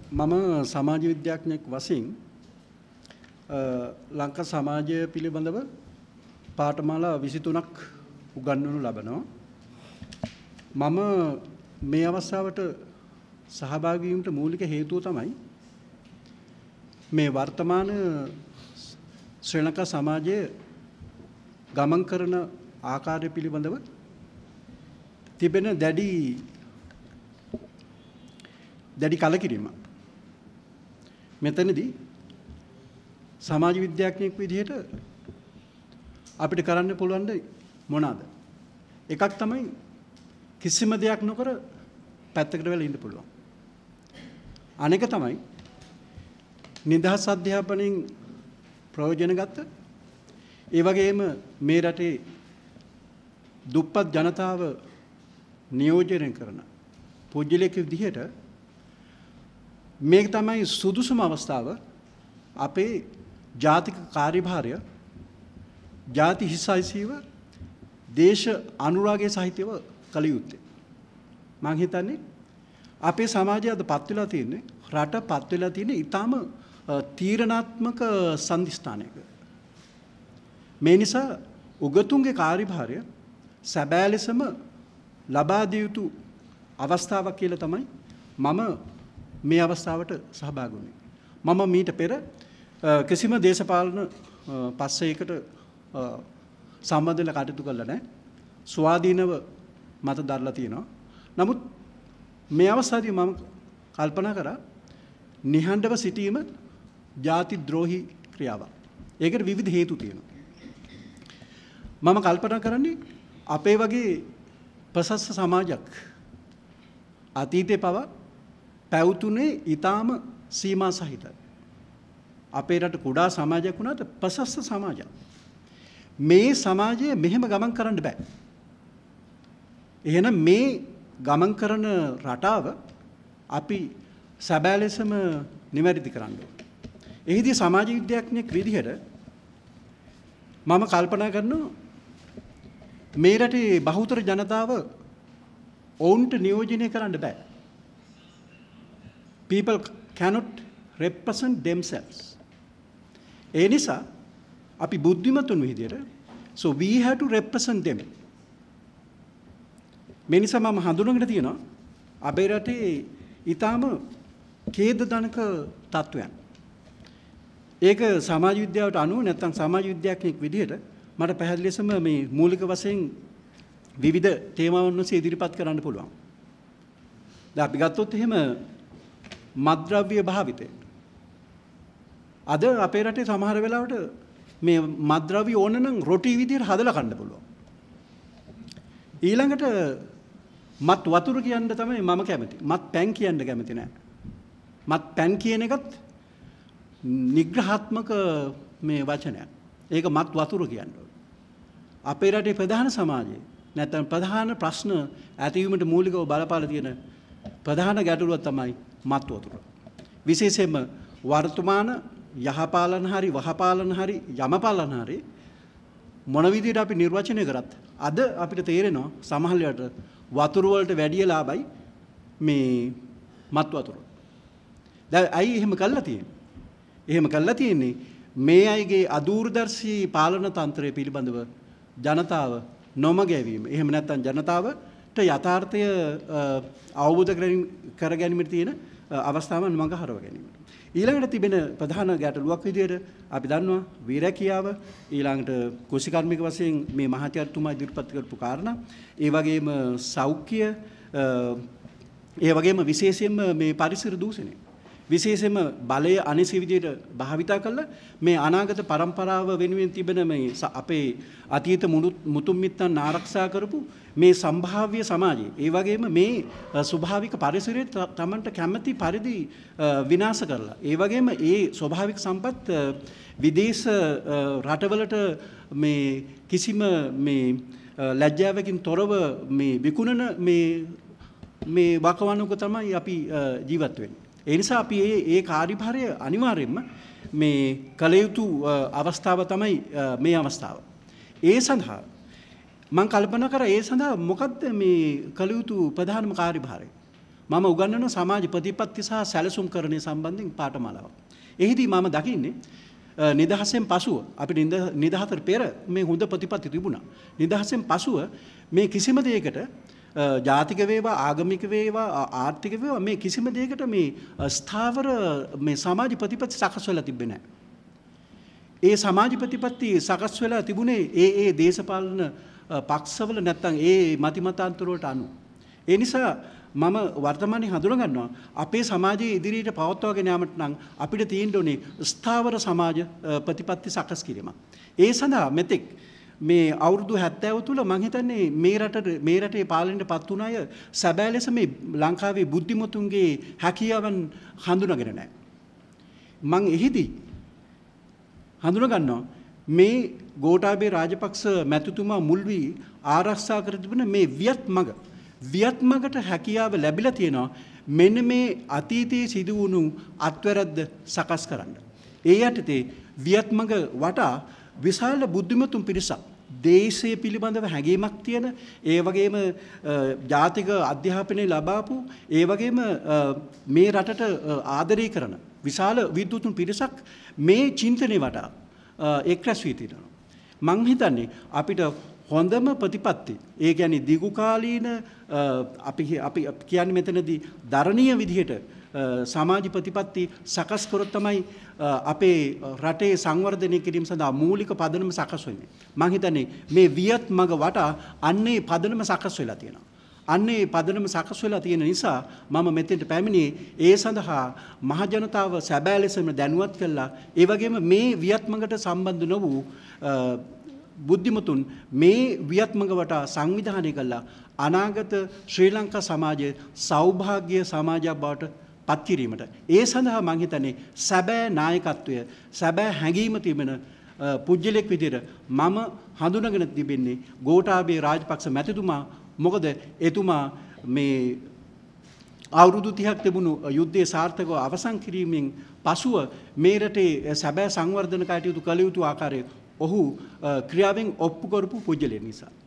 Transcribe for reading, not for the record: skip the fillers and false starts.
මම සමාජ විද්‍යාඥයෙක් වශයෙන් ලංකා සමාජය පිළිබඳව පාඨමාලා 23ක් උගන්වනු ලබනවා. මම මේ අවස්ථාවට සහභාගී වීමට මූලික හේතුව තමයි මේ වර්තමාන ශ්‍රී ලංකා සමාජයේ ගමන් කරන ආකාරය පිළිබඳව තිබෙන දැඩි කලකිරීම. මෙතනදී සමාජ විද්‍යාඥයෙක් විදිහට අපිට කරන්න පුළුවන් මොනවාද? එකක් තමයි කිසිම දෙයක් නොකර පැත්තකට වෙලා ඉන්න පුළුවන්. අනෙක තමයි නිදහස් අධ්‍යාපනයෙන් ප්‍රයෝජන ගත්ත ඒ වගේම මේ රටේ දුප්පත් ජනතාව නියෝජනය කරන පුජ්‍යලයක විදිහට මේක තමයි සුදුසුම අවස්ථාව අපේ ජාතික කාර්යභාරය ජාති හිසයිසීව දේශ අනුරාගයේ සහිතව කළ යුත්තේ. මම හිතන්නේ අපේ සමාජය අද පත් වෙලා තියෙන්නේ රට පත් වෙලා තියෙන ඊටාම තීරණාත්මක සම්දිස්ථානයක. මේ නිසා උගතුන්ගේ කාර්යභාරය සැබෑ ලෙසම ලබා දිය යුතු අවස්ථාවක් කියලා තමයි මම මේ අවස්ථාවට සහභාගී වුණේ. මම මීට පෙර කිසිම දේශපාලන පස්සයකට සම්බන්ධ වෙලා කටයුතු කළා නැහැ. ස්වාධීනව මත දරලා තියෙනවා. නමුත් මේ අවස්ථාවේදී මම කල්පනා කරා නිහඬව සිටීම ජාති ද්‍රෝහී ක්‍රියාවක්. ඒකට විවිධ හේතු තියෙනවා. මම කල්පනා කරන්නේ අපේ වගේ ප්‍රශස්ත සමාජයක් අතීතේ පවා පැවතුනේ ඊටාම සීමා සහිතයි. අපේ රට කුඩා සමාජයක් වුණාට ප්‍රශස්ත සමාජයක්. මේ සමාජය මෙහෙම ගමන් කරන්න බෑ. එහෙනම් මේ ගමන් කරන රටාව අපි සැබෑ ලෙසම නිවැරදි කරන්න ඕනේ. එහිදී සමාජ විද්‍යාඥයෙක් විදිහට මම කල්පනා කරනවා මේ රටේ බහුතර ජනතාව ඔවුන්ට නියෝජනය කරන්න බෑ. People cannot represent themselves. ඒ නිසා අපි බුද්ධිමතුන් විදියට so we have to represent them. මේ නිසා මම හඳුනගෙන තියෙනවා අපේ රටේ ඊටාම ඛේදජනක තත්වයන්. ඒක සමාජ විද්‍යාවට අනුව නැත්නම් සමාජ විද්‍යාඥයෙක් විදියට මට පැහැදිලි ලෙසම මේ මූලික වශයෙන් විවිධ තේමාවන් ඔස්සේ ඉදිරිපත් කරන්න පුළුවන්. දැන් අපි ගත්තොත් එහෙම මත්ද්‍රව්‍ය භාවිතය. අද අපේ රටේ සමහර වෙලාවට මේ මත්ද්‍රව්‍ය ඕන නම් රොටි විදියට හදලා කන්න පුළුවන්. ඊළඟට මත් වතුර කියන්න තමයි මම කැමති. මත් පැන් කියන්න කැමති නෑ. මත් පැන් කියන එකත් නිග්‍රහාත්මක මේ වචනයක්. ඒක මත් වතුර කියන්නේ. අපේ රටේ ප්‍රධාන සමාජයේ නැත්නම් ප්‍රධාන ප්‍රශ්න ඇතිවීමට මූලිකව බලපාලා තියෙන ප්‍රධාන ගැටලුව තමයි මත් වතුර. විශේෂයෙන්ම වර්තමාන යහපාලන හරි වහපාලන හරි යමපාලන හරි මොන විදිහට අපි නිර්වචනය කරත් අද අපිට තේරෙනවා සමහර වෙලාවට වතුර වලට වැඩිය ලාභයි මේ මත් වතුර. දැන් ඇයි එහෙම කළා තියෙන්නේ? එහෙම කළා තියෙන්නේ මේ අයගේ අදූරදර්ශී පාලන තන්ත්‍රය පිළිබඳව ජනතාව නොමගැවීම. එහෙම නැත්නම් ජනතාවට යථාර්ථය අවබෝධ කර ගැනීමට තියෙන අවස්ථාවන් මඟ හරව ගැනීම. ඊළඟට තිබෙන ප්‍රධාන ගැටලුවක් විදිහට අපි දන්නවා වීරකියාව ඊළඟට කුෂිකර්මික වශයෙන් මේ මහාචාර්යතුමා ඉදිරිපත් කරපු කාරණා ඒ වගේම සෞඛ්‍ය ඒ වගේම විශේෂයෙන්ම මේ පරිසර දූෂණය විශේෂයෙන්ම බලය අනිසි විදිහට භාවිතා කළා මේ අනාගත පරම්පරාව වෙනුවෙන් තිබෙන මේ අපේ අතීත මුතුන් මිත්තන් ආරක්ෂා කරපු මේ සම්භාව්‍ය සමාජයේ ඒ වගේම මේ ස්වභාවික පරිසරයේ තමන්ට කැමැති පරිදි විනාශ කරලා ඒ වගේම ඒ ස්වභාවික සම්පත් විදේශ රටවලට මේ කිසිම මේ ලැජ්ජාවකින් තොරව මේ විකුණන මේ වකවානුක තමයි අපි ජීවත් වෙන්නේ. ඒ නිසා අපි ඒ කාර්යභාරය අනිවාර්යයෙන්ම මේ කළ යුතු අවස්ථාව තමයි මේ අවස්ථාව. ඒ සඳහා මම කල්පනා කරා ඒ සඳහා මොකද්ද මේ කළ යුතු ප්‍රධානම කාර්යභාරය? මම උගන්වන සමාජ ප්‍රතිපත්ති සහ සැලසුම්කරණය සම්බන්ධයෙන් පාඨමාලාවක්. එහිදී මම දකින්නේ නිදහසෙන් පසුව අපිට නිදහසට පෙර මේ හොඳ ප්‍රතිපත්ති තිබුණා. නිදහසෙන් පසුව මේ කිසිම දෙයකට ජාතික වේවා ආගමික වේවා ආර්ථික වේවා මේ කිසිම දෙයකට මේ ස්ථාවර මේ සමාජ ප්‍රතිපත්ති සකස් වෙලා තිබෙන්නේ නැහැ. ඒ සමාජ ප්‍රතිපත්ති සකස් වෙලා තිබුණේ ඒ දේශපාලන පක්ෂවල නැත්තම් ඒ මතිමතාන්තර වලට අනුව. ඒ නිසා මම වර්තමානයේ හඳුනා ගන්නවා අපේ සමාජයේ ඉදිරියට පවත්වාගෙන යාමට නම් අපිට තියෙන්න ඕනේ ස්ථාවර සමාජ ප්‍රතිපත්ති සකස් කිරීම. ඒ සඳහා මෙතෙක් මේ අවුරුදු 70 තුල මම හිතන්නේ මේ රටේ පාලනයට පත් වුණ අය සැබෑ ලෙස මේ ලංකාවේ බුද්ධිමතුන්ගේ හැකියාවන් හඳුනාගෙන නැහැ. මම එහිදී හඳුනා ගන්නවා මේ ගෝඨාභය රාජපක්ෂ මැතිතුමා මුල් වී ආරක්ෂා කර තිබෙන මේ වියත් මගට හැකියාව ලැබිලා තියෙනවා මෙන්න මේ අතීතයේ සිදු වුණු අත්වැරද්ද සකස් කරන්න. ඒ යටතේ වියත් මග වටා විශාල බුද්ධිමතුන් පිරිසක් දේශය පිළිබඳව හැඟීමක් තියෙන ඒ වගේම ජාතික අධ්‍යාපනය ලබාපු ඒ වගේම මේ රටට ආදරය කරන විශාල විද්වතුන් පිරිසක් මේ චින්තනය වටා එක්රැස් වී තිබෙනවා. මං හිතන්නේ අපිට හොඳම ප්‍රතිපත්ති ඒ කියන්නේ දීර්ඝකාලීන අපි කියන්නේ මෙතනදී දරණීය විදිහට සමාජ ප්‍රතිපත්ති සකස් කරොත් තමයි අපේ රටේ සංවර්ධනය කිරීම සඳහා මූලික පදනම සකස් වෙන්නේ. මම හිතන්නේ මේ වියත් මග වටා අන්නේ පදනම සකස් වෙලා තියෙනවා. අන්නේ පදනම සකස් වෙලා තියෙන නිසා මම මෙතෙන්ට පැමිණියේ ඒ සඳහා මහ ජනතාව සැබෑ ලෙසම දැනුවත් කළා. ඒ වගේම මේ වියත් මගට සම්බන්ධ නො වූ බුද්ධිමතුන් මේ වියත් මග වටා සංවිධානය කළා අනාගත ශ්‍රී ලංකා සමාජයේ සෞභාග්‍ය සමාජයක් බවට පත් කිරීමට. ඒ සඳහා මම හිතන්නේ සැබෑ නායකත්වය සැබෑ හැඟීම තිබෙන පුජ්‍යලෙක් විදිහට මම හඳුනාගෙන තිබෙන්නේ ගෝඨාභය රාජපක්ෂ මැතිතුමා. මොකද එතුමා මේ අවුරුදු 30ක් තිබුණු යුද්ධයේ සාර්ථකව අවසන් කිරීමෙන් පසුව මේ රටේ සැබෑ සංවර්ධන කටයුතු කළ යුතු ආකාරය ඔහු ක්‍රියාවෙන් ඔප්පු කරපු පුජ්‍යලෙක් නිසා.